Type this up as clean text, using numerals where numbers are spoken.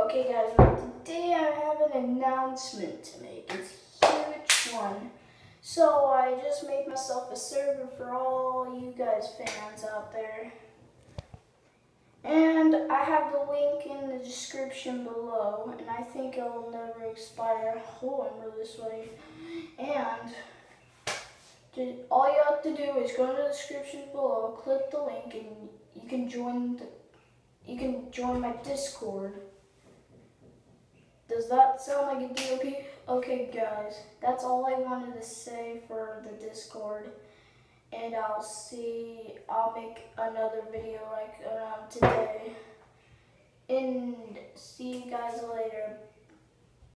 Okay guys, well, today I have an announcement to make. It's a huge one. So I just made myself a server for all you guys fans out there. And I have the link in the description below, and I think it will never expire. Oh, I'm really sweaty. And all you have to do is go to the description below, click the link, and you can join my Discord. Does that sound like a deal? Okay guys, that's all I wanted to say for the Discord. And I'll make another video like around today. And see you guys later.